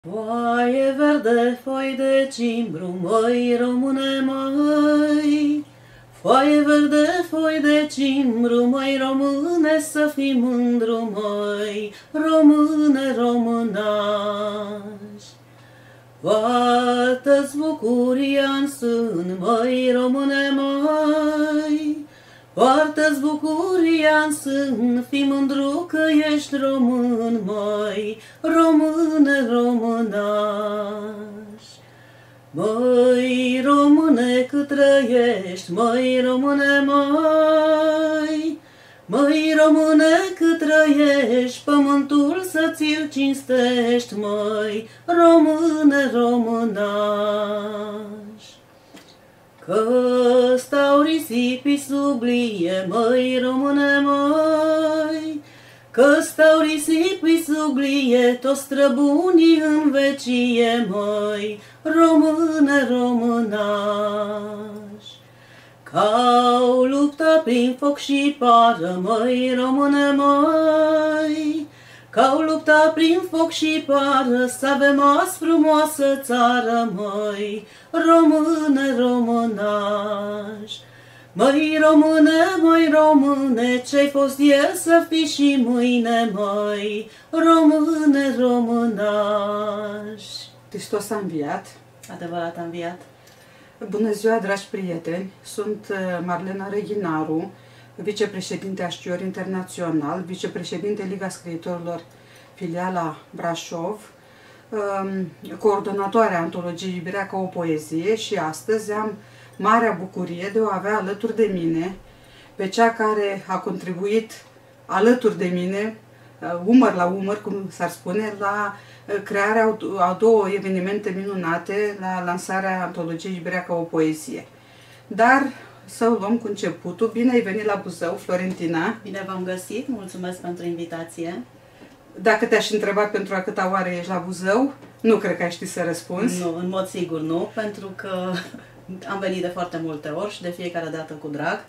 Foaie verde, foi de cimbru, măi române, măi. Foaie verde, foi de cimbru, măi române, să fii mândru, măi, române, românaș. Poartă-ți bucuria-n sân, măi române, măi. Poartă-ți bucuria-n sân, fii mândru că ești român, măi, române, românaș. Măi, române, cât trăiești, măi, române, măi. Măi, române, cât trăiești, pământul să ți-l cinstești, măi, române, românaș. Că stau risipii sublie, măi, române, măi. Că stau risipii sublie, toți străbunii în vecie, măi, române, românaș. Că-au luptat prin foc și pară, măi, române, măi. Că-au luptat prin foc și pară, să avem azi frumoasă țară, măi, române, românaș. Măi, române, măi, române, ce-ai fost ieri să fii și mâine, măi, române, românaș. Hristos a înviat. Adevărat a înviat. Bună ziua, dragi prieteni! Sunt Marlena Reghinaru, vicepreședinte Așciori Internațional, vicepreședinte Liga Scriitorilor, filiala Brașov, coordonatoarea antologiei Iubirea ca o poezie, și astăzi am marea bucurie de a avea alături de mine pe cea care a contribuit alături de mine, umăr la umăr, cum s-ar spune, la crearea a două evenimente minunate, la lansarea antologiei Iubirea ca o poezie. Dar să o luăm cu începutul. Bine ai venit la Buzău, Florentina! Bine v-am găsit, mulțumesc pentru invitație. Dacă te-aș întreba pentru a câta oară ești la Buzău, nu cred că ai ști să răspunzi. Nu, în mod sigur nu, pentru că am venit de foarte multe ori și de fiecare dată cu drag.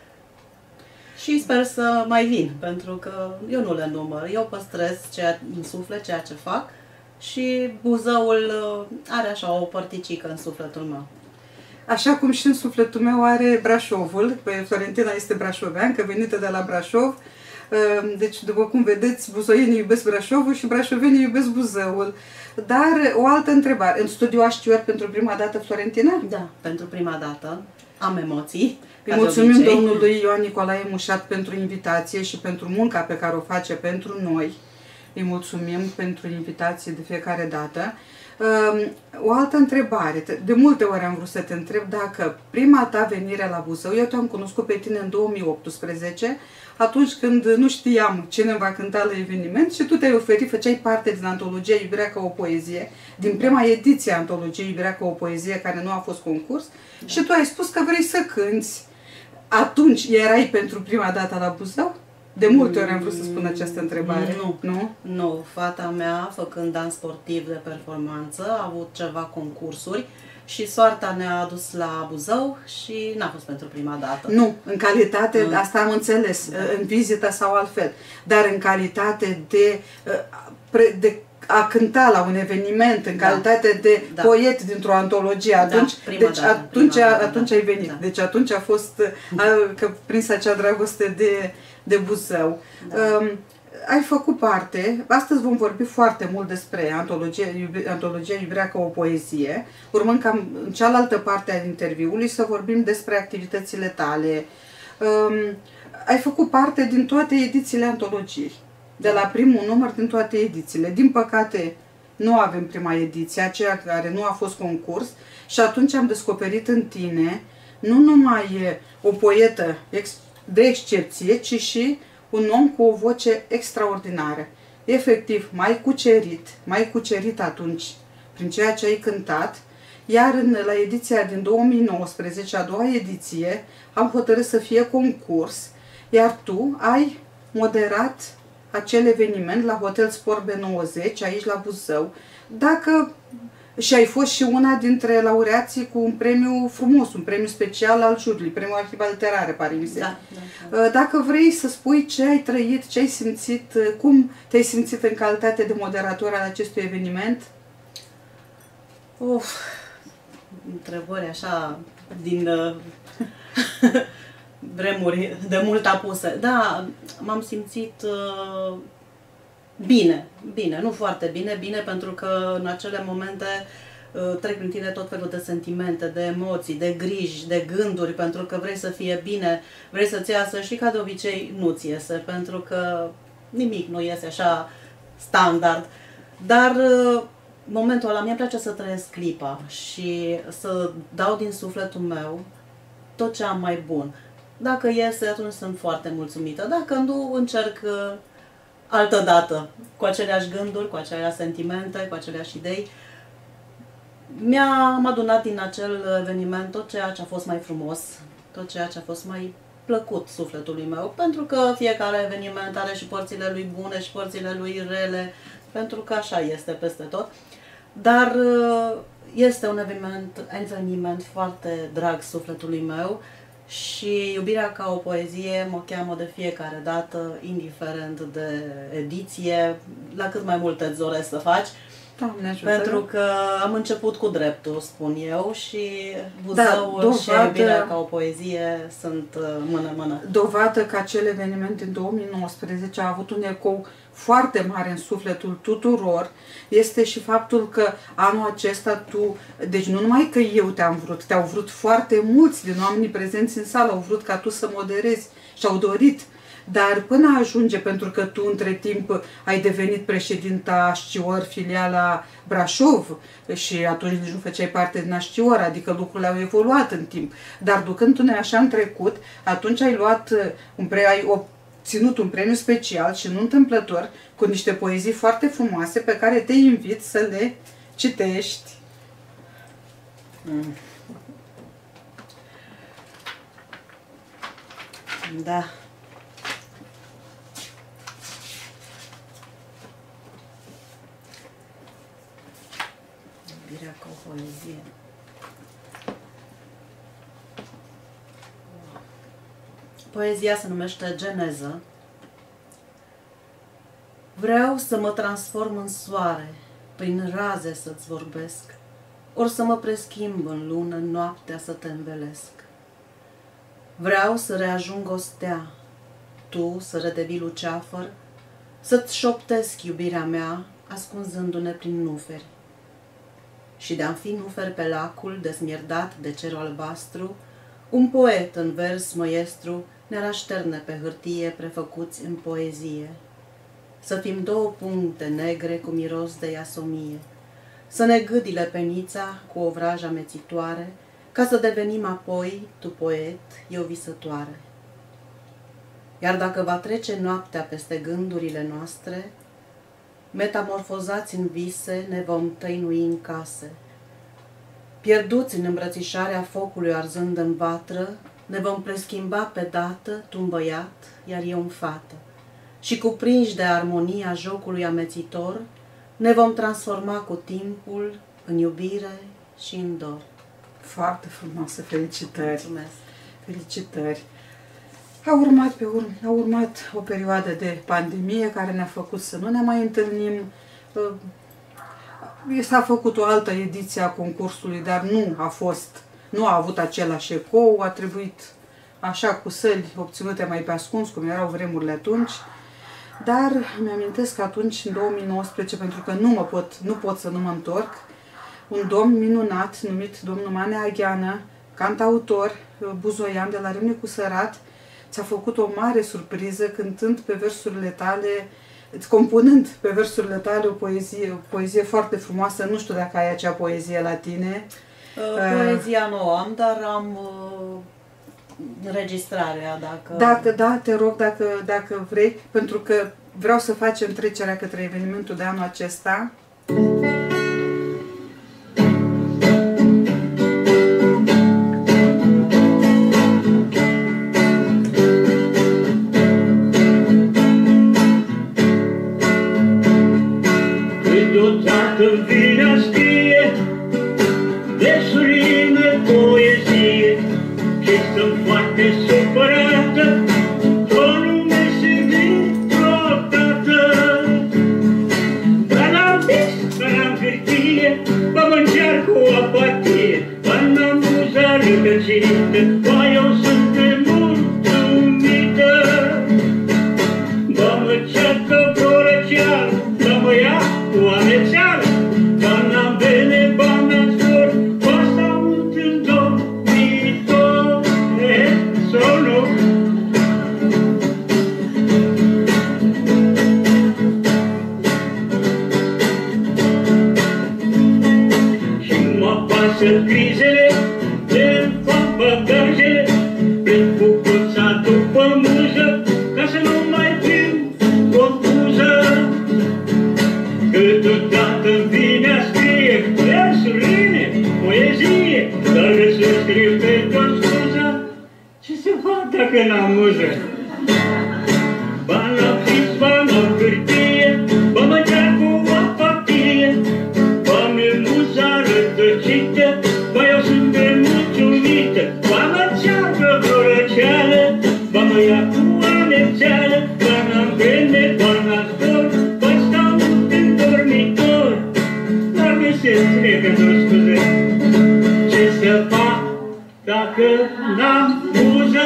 Și sper să mai vin, pentru că eu nu le număr, eu păstrez în suflet ceea ce fac și Buzăul are așa o părticică în sufletul meu. Așa cum și în sufletul meu are Brașovul, Florentina este brașoveancă, venită de la Brașov. Deci, după cum vedeți, buzoienii iubesc Brașovul și brașovenii iubesc Buzăul. Dar o altă întrebare. În studiu Așciori pentru prima dată, Florentina? Da, pentru prima dată. Am emoții. Îi mulțumim domnului Ioan Nicolae Mușat pentru invitație și pentru munca pe care o face pentru noi. Îi mulțumim pentru invitație de fiecare dată. O altă întrebare. De multe ori am vrut să te întreb dacă prima ta venire la Buzău, eu te-am cunoscut pe tine în 2018, atunci când nu știam cine va cânta la eveniment și tu te-ai oferit, făceai parte din antologia Iubirea ca o poezie, din prima ediție a antologiei Iubirea ca o poezie, care nu a fost concurs, și tu ai spus că vrei să cânti. Atunci erai pentru prima dată la Buzău? De multe ori am vrut să spun această întrebare. Nu. Nu. Fata mea, făcând dans sportiv de performanță, a avut ceva concursuri și soarta ne-a adus la Buzău și n-a fost pentru prima dată. Nu, în calitate, asta am înțeles, în vizită sau altfel, dar în calitate de a cânta la un eveniment, în calitate de poet dintr-o antologie, atunci ai venit. Da. Deci atunci a fost că prins acea dragoste de Buzău. Da. Ai făcut parte, astăzi vom vorbi foarte mult despre antologia Iubirea ca o poezie, urmând ca în cealaltă parte a interviului să vorbim despre activitățile tale. Ai făcut parte din toate edițiile antologiei, de la primul număr, din toate edițiile. Din păcate nu avem prima ediție, aceea care nu a fost concurs, și atunci am descoperit în tine nu numai o poetă de excepție, ci și un om cu o voce extraordinară. Efectiv, m-ai cucerit atunci prin ceea ce ai cântat, iar la ediția din 2019, a doua ediție, am hotărât să fie concurs, iar tu ai moderat acel eveniment la Hotel Sport B90, aici la Buzău. Și ai fost și una dintre laureații cu un premiu frumos, un premiu special al juriului, premiul Arhiva Literare, pare mi se. Da. Dacă vrei să spui ce ai trăit, ce ai simțit, cum te-ai simțit în calitate de moderator al acestui eveniment? Întrebări așa din vremuri de mult apuse. Da, m-am simțit bine, nu foarte bine, pentru că în acele momente trec prin tine tot felul de sentimente, de emoții, de griji, de gânduri, pentru că vrei să fie bine, vrei să-ți iasă și ca de obicei nu-ți iese, pentru că nimic nu iese așa standard. Dar momentul ăla, mie-mi place să trăiesc clipa și să dau din sufletul meu tot ce am mai bun. Dacă iese, atunci sunt foarte mulțumită. Dacă nu, încerc altă dată, cu aceleași gânduri, cu aceleași sentimente, cu aceleași idei. Mi-am adunat din acel eveniment tot ceea ce a fost mai frumos, tot ceea ce a fost mai plăcut sufletului meu, pentru că fiecare eveniment are și părțile lui bune și părțile lui rele, pentru că așa este peste tot. Dar este un eveniment foarte drag sufletului meu și Iubirea ca o poezie mă cheamă de fiecare dată, indiferent de ediție, la cât mai multe îți doresc să faci. Doamne ajută. Pentru că am început cu dreptul, spun eu, și Buzău și Iubirea ca o poezie sunt mână-mână. Dovadă că acel eveniment din 2019 a avut un ecou foarte mare în sufletul tuturor este și faptul că anul acesta tu, deci nu numai că eu te-am vrut, te-au vrut foarte mulți din oamenii prezenți în sală, au vrut ca tu să moderezi și au dorit. Dar până ajunge, pentru că tu între timp ai devenit președinta Ascior, filiala Brașov, și atunci nici nu făceai parte din Ascior, adică lucrurile au evoluat în timp. Dar ducându-ne așa în trecut, atunci ai luat ai obținut un premiu special și nu întâmplător, cu niște poezii foarte frumoase pe care te invit să le citești. Da. Iubirea ca o poezie. Poezia se numește Geneză. Vreau să mă transform în soare, prin raze să-ți vorbesc, ori să mă preschimb în lună, noaptea să te învelesc. Vreau să reajung o stea, tu să redevii luceafăr, să-ți șoptesc iubirea mea, ascunzându-ne prin nuferi. Și de-am fi nuferi pe lacul desmierdat de cerul albastru, un poet în vers măiestru ne-ar așterne pe hârtie prefăcuți în poezie. Să fim două puncte negre cu miros de iasomie, să ne gâdile penița cu o vrajă amețitoare, ca să devenim apoi, tu poet, eu visătoare. Iar dacă va trece noaptea peste gândurile noastre, metamorfozați în vise ne vom tăinui în case. Pierduți în îmbrățișarea focului arzând în vatră, ne vom preschimba pe dată, tu un băiat, iar eu în fată. Și cuprinși de armonia jocului amețitor, ne vom transforma cu timpul în iubire și în dor. Foarte frumoasă, felicitări! Mulțumesc! Felicitări! A urmat o perioadă de pandemie care ne-a făcut să nu ne mai întâlnim. S-a făcut o altă ediție a concursului, dar nu a avut același ecou, a trebuit așa cu săli obținute mai pe ascuns, cum erau vremurile atunci. Dar mi-amintesc că atunci, în 2019, pentru că nu pot să nu mă întorc, un domn minunat numit domnul Mane Agheană, cantautor buzoian de la Râmnicu cu Sărat, ți-a făcut o mare surpriză cântând pe versurile tale, compunând pe versurile tale o poezie foarte frumoasă. Nu știu dacă ai acea poezie la tine. Poezia nu am, dar am înregistrarea, Da, te rog, dacă vrei, pentru că vreau să facem trecerea către evenimentul de anul acesta. Când vine scrie desuline poezie și sunt foarte supărată, o lume se dintr-o dată. Dar am vis fericită, ba eu sunt nemulțumită. Ba mă cearcă vorăceală, ba mă ia cu amețeală, ba n-am bene, ba n-am zbor, ba stau într-un dormitor. Sono crizele, de-mi fac bagajele, plec cu coța după muză, ca să nu mai fiu confuză. Câteodată-mi vine a scrie versuri rime, poezie, dar să scriu pe doar scuză. Ce se fac dacă n-am muză? Ba n-am fix, ba n-am hârtie, ba mă cear cu apatie, ba mi-e muza rătăcită, ba eu sunt nemulțumită, ba mă cearcă vorăceală, ba mă ia cu amețeală, ba n-am vreme, ba n-am zbor, ba stau în dormitor. Dar găsesc repede-o scuze, ce să fac dacă n-am muză?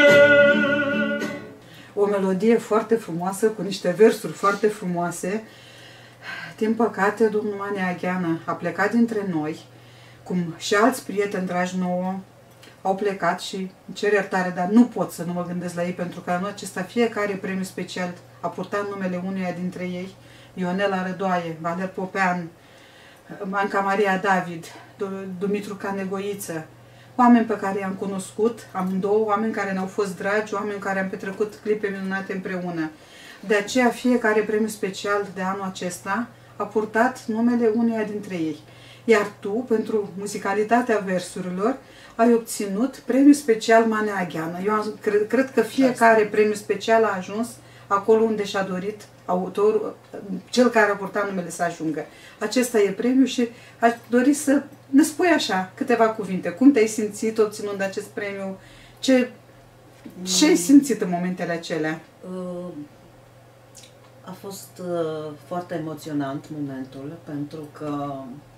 O melodie foarte frumoasă, cu niște versuri foarte frumoase. Din păcate, domnul Manea Agheană a plecat dintre noi, cum și alți prieteni dragi nouă au plecat și îmi cer iertare, dar nu pot să nu mă gândesc la ei, pentru că anul acesta fiecare premiu special a purtat numele unuia dintre ei: Ionela Rădoaie, Valer Popean, Anca Maria David, Dumitru Canegoiță, oameni pe care i-am cunoscut, amândouă, oameni care ne-au fost dragi, oameni care am petrecut clipe minunate împreună. De aceea fiecare premiu special de anul acesta a purtat numele uneia dintre ei. Iar tu, pentru muzicalitatea versurilor, ai obținut premiu special Manea Agheană. Eu cred că fiecare premiu special a ajuns acolo unde și-a dorit autorul, cel care a purtat numele, să ajungă. Acesta e premiu și aș dori să ne spui așa câteva cuvinte. Cum te-ai simțit obținând acest premiu? Ce ai simțit în momentele acelea? A fost foarte emoționant momentul, pentru că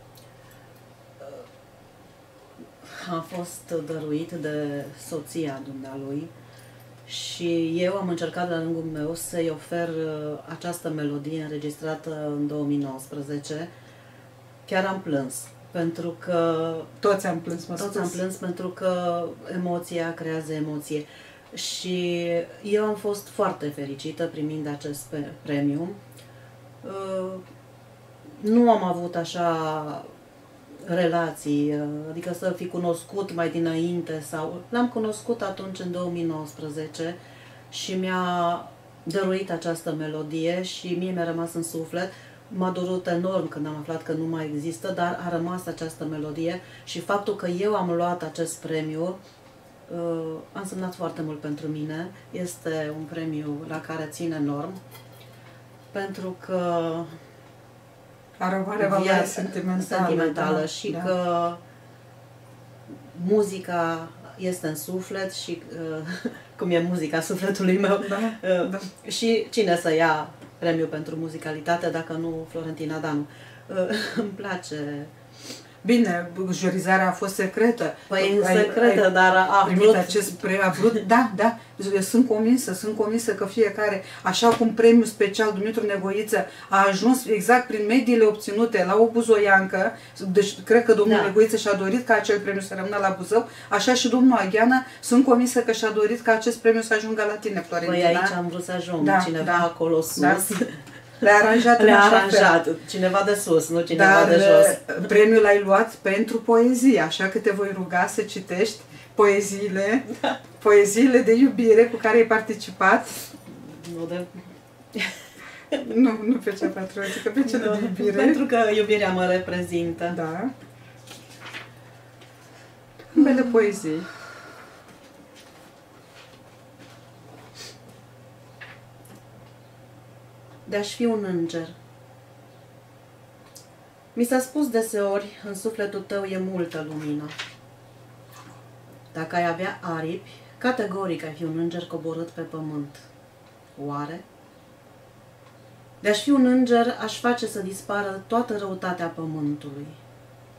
a fost dăruit de soția dumnealui și eu am încercat la rândul meu să-i ofer această melodie înregistrată în 2019. Chiar am plâns, pentru că... Toți am plâns, Toți am plâns, pentru că emoția creează emoție. Și eu am fost foarte fericită primind acest premiu. Nu am avut așa relații, adică să fi cunoscut mai dinainte, sau l-am cunoscut atunci în 2019 și mi-a dăruit această melodie și mie mi-a rămas în suflet. M-a durut enorm când am aflat că nu mai există, dar a rămas această melodie și faptul că eu am luat acest premiu a însemnat foarte mult pentru mine. Este un premiu la care țin enorm, pentru că are o mare valoare sentimentală, și da, că muzica este în suflet și cum e muzica sufletului meu, da. Și cine să ia premiul pentru muzicalitate dacă nu Florentina Danu. Îmi place. Bine, jurizarea a fost secretă. Păi secretă, dar a primit acest premiu, a vrut, da, eu sunt convinsă că fiecare, așa cum premiul special Dumitru Negoiță a ajuns exact prin mediile obținute la o buzoiancă, deci cred că domnul Negoiță și-a dorit ca acel premiu să rămână la Buzău, așa și domnul Agheană, sunt convinsă că și-a dorit ca acest premiu să ajungă la tine, Florentina. Păi aici am vrut să ajung, cineva acolo sus. Da. Le-a aranjat, cineva de sus, nu cineva de jos. Premiul l-ai luat pentru poezie, așa că te voi ruga să citești poeziile de iubire cu care ai participat. Nu pe cea patriotică, pe cea de iubire. Pentru că iubirea mă reprezintă. Da. Ambele poezii. De-aș fi un înger. Mi s-a spus deseori, în sufletul tău e multă lumină. Dacă ai avea aripi, categoric ai fi un înger coborât pe pământ. Oare? De-aș fi un înger, aș face să dispară toată răutatea pământului.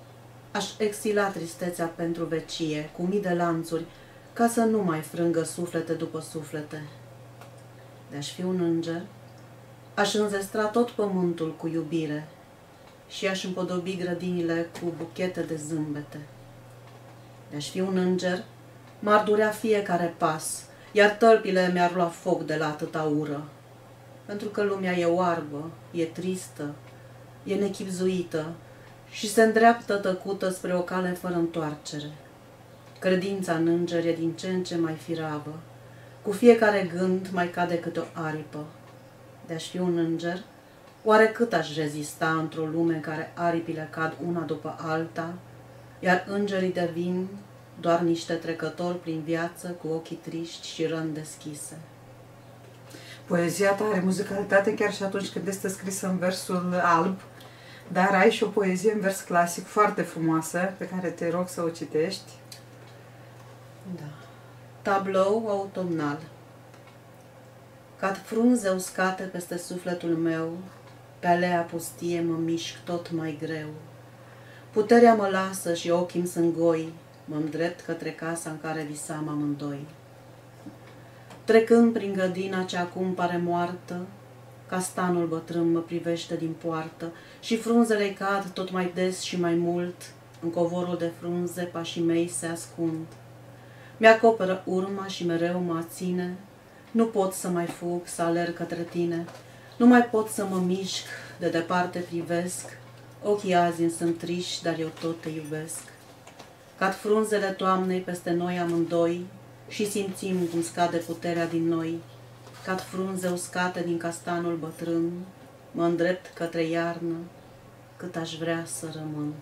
Aș exila tristețea pentru vecie, cu mii de lanțuri, ca să nu mai frângă suflete după suflete. De-aș fi un înger, aș înzestra tot pământul cu iubire și aș împodobi grădinile cu buchete de zâmbete. De-aș fi un înger, m-ar durea fiecare pas, iar tălpile mi-ar lua foc de la atâta ură. Pentru că lumea e oarbă, e tristă, e nechibzuită și se îndreaptă tăcută spre o cale fără întoarcere. Credința în înger e din ce în ce mai firavă, cu fiecare gând mai cade câte o aripă. De-aș fi un înger, oare cât aș rezista într-o lume în care aripile cad una după alta, iar îngerii devin doar niște trecători prin viață cu ochii triști și răni deschise. Poezia ta are muzicalitate chiar și atunci când este scrisă în versul alb, dar ai și o poezie în vers clasic foarte frumoasă, pe care te rog să o citești. Da. Tablou autumnal. Cad frunze uscate peste sufletul meu, pe alea pustie mă mișc tot mai greu. Puterea mă lasă și ochii-mi sunt goi, mă-mi drept către casa în care visam amândoi. Trecând prin grădina ce acum pare moartă, castanul bătrân mă privește din poartă și frunzele cad tot mai des și mai mult, în covorul de frunze pașii mei se ascund. Mi-acoperă urma și mereu mă ține, nu pot să mai fug, să alerg către tine, nu mai pot să mă mișc, de departe privesc, ochii azi îmi sunt triști, dar eu tot te iubesc. Cad frunzele toamnei peste noi amândoi și simțim cum scade puterea din noi. Cad frunze uscate din castanul bătrân, mă îndrept către iarnă, cât aș vrea să rămân.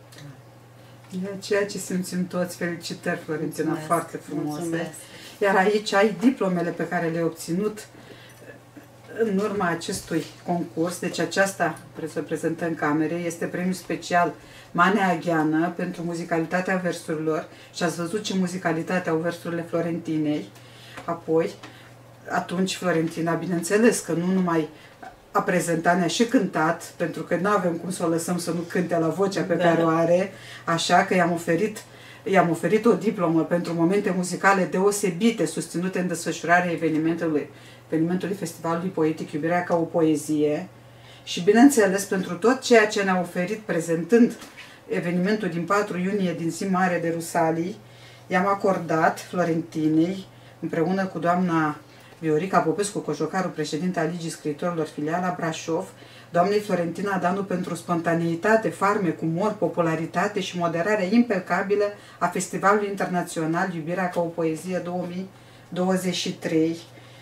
E ceea ce simțim toți. Felicitări, Florentina, Mulțumesc, foarte frumoase. mulțumesc. Iar aici ai diplomele pe care le-ai obținut în urma acestui concurs. Deci aceasta, trebuie să o prezentăm camerei, este premiul special Manea Aghiană pentru muzicalitatea versurilor și ați văzut ce muzicalitate au versurile Florentinei. Apoi, atunci Florentina, bineînțeles că nu numai a prezentat, ne-a și cântat, pentru că nu avem cum să o lăsăm să nu cânte la vocea pe care o are, așa că i-am oferit o diplomă pentru momente muzicale deosebite, susținute în desfășurarea evenimentului Festivalului Poetic Iubirea ca o poezie și, bineînțeles, pentru tot ceea ce ne-a oferit prezentând evenimentul din 4 iunie din Zi Mare de Rusalii, i-am acordat Florentinei, împreună cu doamna Viorica Popescu Cojocaru, președinte al Ligii Scriitorilor Filiala Brașov, doamnei Florentina Danu pentru spontaneitate, farmec, umor, popularitate și moderarea impecabilă a Festivalului Internațional Iubirea ca o poezie 2023.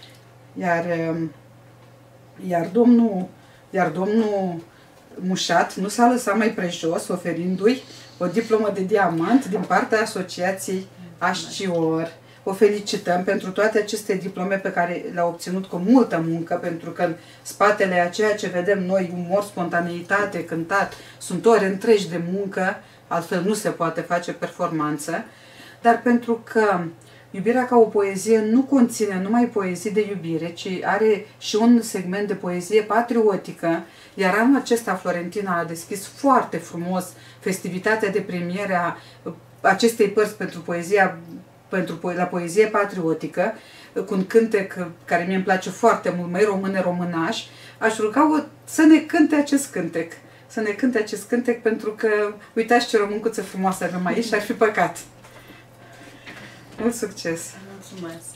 Iar domnul Mușat nu s-a lăsat mai prejos, oferindu-i o diplomă de diamant din partea Asociației Ascior. O felicităm pentru toate aceste diplome pe care le-a obținut cu multă muncă, pentru că în spatele a ceea ce vedem noi, umor, spontaneitate, cântat, sunt ore întregi de muncă, altfel nu se poate face performanță, dar pentru că Iubirea ca o poezie nu conține numai poezii de iubire, ci are și un segment de poezie patriotică, iar anul acesta Florentina a deschis foarte frumos festivitatea de premiere a acestei părți la poezie patriotică, cu un cântec care mie îmi place foarte mult, Măi române, românaș. Aș ruga-o să ne cânte acest cântec. Să ne cânte acest cântec, pentru că uitați ce româncuță frumoasă avem aici și ar fi păcat. Mult succes! Mulțumesc!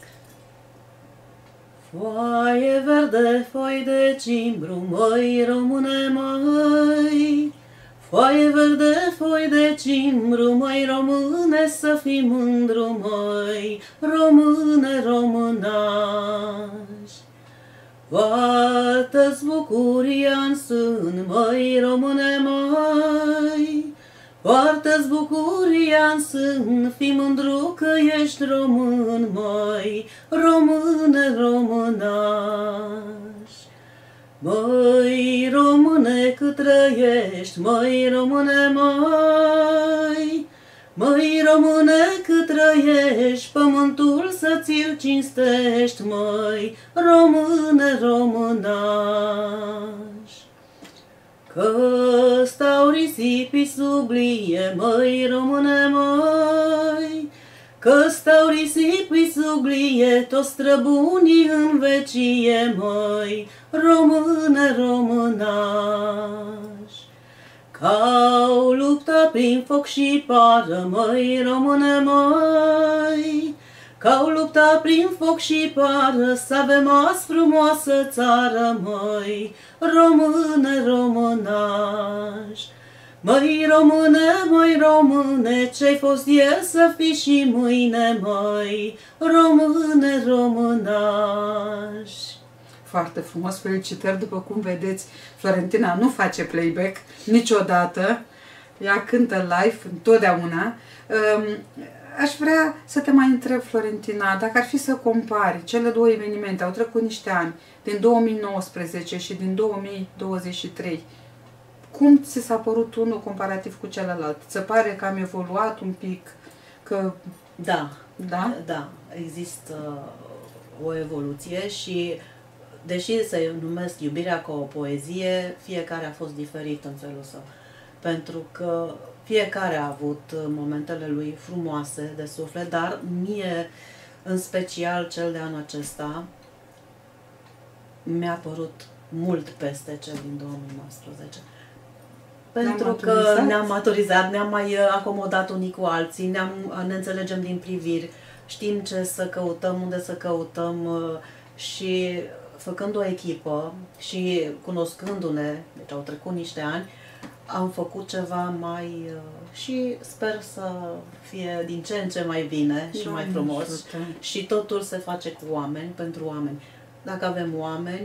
Foaie verde, foi de cimbru, măi române, măi, foaie verde, foi de cimbru, măi române, să fii mândru, măi, române, românaș. Poartă-ți bucuria-n sân, măi române, măi, poartă-ți bucuria-n sân, fii mândru că ești român, măi, române, românaș. Măi române, cât trăiești, măi române, măi, măi române, cât trăiești, pământul să ți-l cinstești, măi, române, românaș. Că stau risipii sublie, măi, române, măi, că stau risipii sublie, toți străbunii în vecie, măi, române, românași. Că-au luptat prin foc și pară, măi, române, măi, că-au luptat prin foc și pară, să avem azi frumoasă țară, măi, române, românași. Măi, române, ce-ai fost ieri să fii și mâine, măi, române, românași. Foarte frumos, felicitări. După cum vedeți, Florentina nu face playback niciodată. Ea cântă live întotdeauna. Aș vrea să te mai întreb, Florentina, dacă ar fi să compari cele două evenimente, au trecut niște ani, din 2019 și din 2023, cum ți s-a părut unul comparativ cu celălalt? Ți se pare că am evoluat un pic? Că... Da, da, da, există o evoluție și deși se numesc Iubirea ca o poezie, fiecare a fost diferit în felul său. Pentru că fiecare a avut momentele lui frumoase de suflet, dar mie, în special cel de anul acesta, mi-a părut mult peste cel din 2019. Pentru că ne-am maturizat, ne-am mai acomodat unii cu alții, ne înțelegem din priviri, știm ce să căutăm, unde să căutăm și făcând o echipă și cunoscându-ne, deci au trecut niște ani, am făcut ceva mai și sper să fie din ce în ce mai bine și mai frumos. Și totul se face cu oameni, pentru oameni. Dacă avem oameni...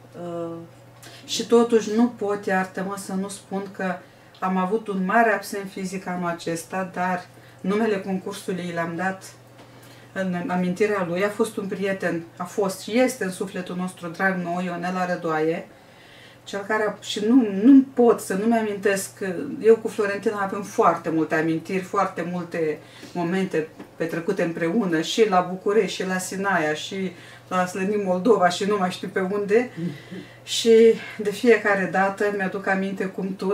Și totuși nu pot, iartă-mă, să nu spun că am avut un mare absent fizic anul acesta, dar numele concursului l-am dat în amintirea lui. A fost un prieten, a fost și este în sufletul nostru drag nou, Ionela Rădoaie, cel care și nu pot să nu-mi amintesc. Eu cu Florentina avem foarte multe amintiri, foarte multe momente petrecute împreună, și la București, și la Sinaia, și la Slănin, Moldova, și nu mai știu pe unde. Și de fiecare dată mi-aduc aminte cum tu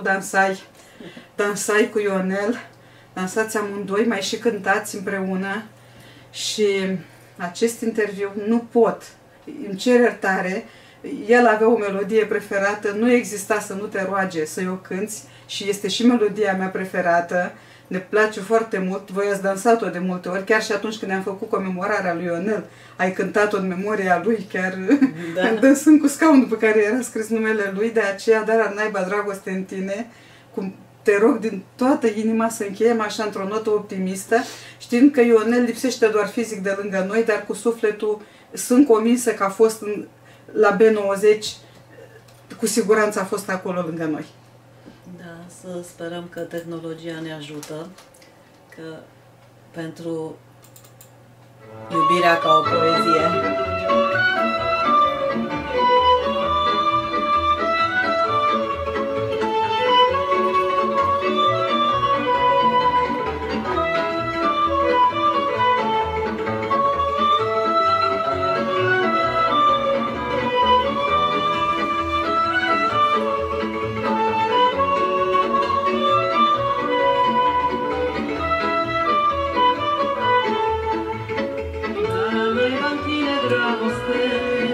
dansai cu Ionel, dansați amândoi, mai și cântați împreună. Și acest interviu nu pot, îmi cer iertare. El avea o melodie preferată, nu exista să nu te roage să o cânți și este și melodia mea preferată. Ne place foarte mult, voi ați dansat-o de multe ori, chiar și atunci când am făcut comemorarea lui Ionel, ai cântat-o în memoria lui, chiar dansând cu scaunul pe care era scris numele lui. De aceea, dar ar naiba dragoste în tine, cum te rog din toată inima să încheiem așa într-o notă optimistă, știind că Ionel lipsește doar fizic de lângă noi, dar cu sufletul sunt convinsă că a fost la B90, cu siguranță a fost acolo lângă noi. Da, să sperăm că tehnologia ne ajută, că pentru iubirea ca o poezie. Dragoste,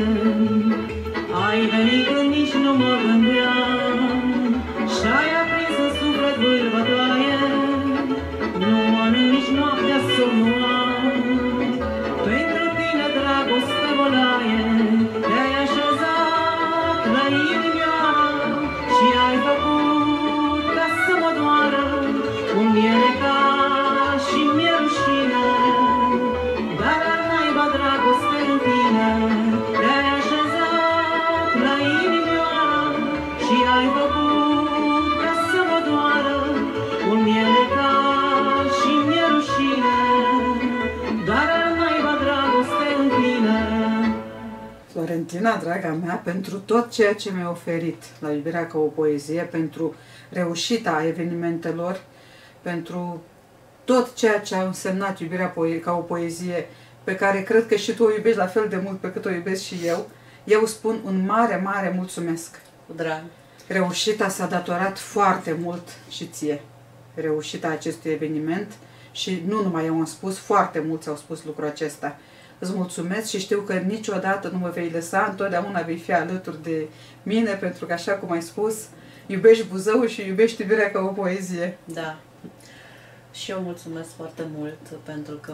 Ai venit când nici nu mă gândeam și-ai aprins în suflet vâlvătoaie. Nu mănânc nici noaptea somn nu am, pentru tine dragoste vălaie. Te-ai așezat la inimioară și ai făcut ca să mă doară. Cum e ca și mi-e rușine, dar al naiba dragoste în tine. Te-ai așezat la inimioară și ai făcut ca să mă doară. Cum e ca și mi-e rușine, dar al naiba dragoste în tine. Florentina, draga mea, pentru tot ceea ce mi-a oferit la Iubirea ca o poezie, pentru reușita evenimentelor, pentru tot ceea ce a însemnat Iubirea ca o poezie, pe care cred că și tu o iubești la fel de mult pe cât o iubesc și eu spun un mare, mare mulțumesc. Cu drag. Reușita s-a datorat foarte mult și ție. Reușita acestui eveniment și nu numai eu am spus, foarte mulți au spus lucrul acesta. Îți mulțumesc și știu că niciodată nu mă vei lăsa, întotdeauna vei fi alături de mine, pentru că, așa cum ai spus, iubești Buzău și iubești Iubirea ca o poezie. Da. Și eu mulțumesc foarte mult pentru că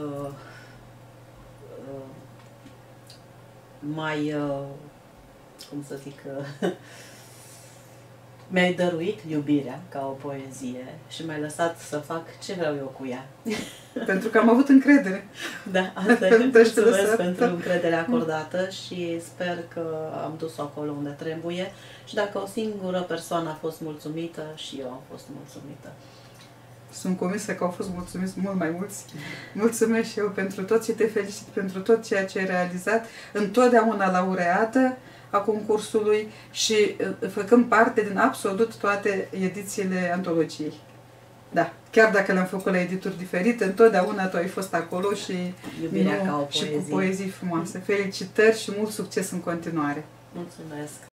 cum să zic, mi-ai dăruit iubirea ca o poezie și m-ai lăsat să fac ce vreau eu cu ea. Pentru că am avut încredere. Da, asta e. Mulțumesc pentru încrederea acordată și sper că am dus-o acolo unde trebuie și dacă o singură persoană a fost mulțumită, și eu am fost mulțumită. Sunt convinsă că au fost mulțumiți mult mai mulți. Mulțumesc și eu pentru tot și te felicit pentru tot ceea ce ai realizat, întotdeauna laureată a concursului și făcând parte din absolut toate edițiile antologiei. Da, chiar dacă le-am făcut la edituri diferite, întotdeauna tu ai fost acolo și, Iubirea ca o poezie. Și cu poezii frumoase. Felicitări și mult succes în continuare! Mulțumesc!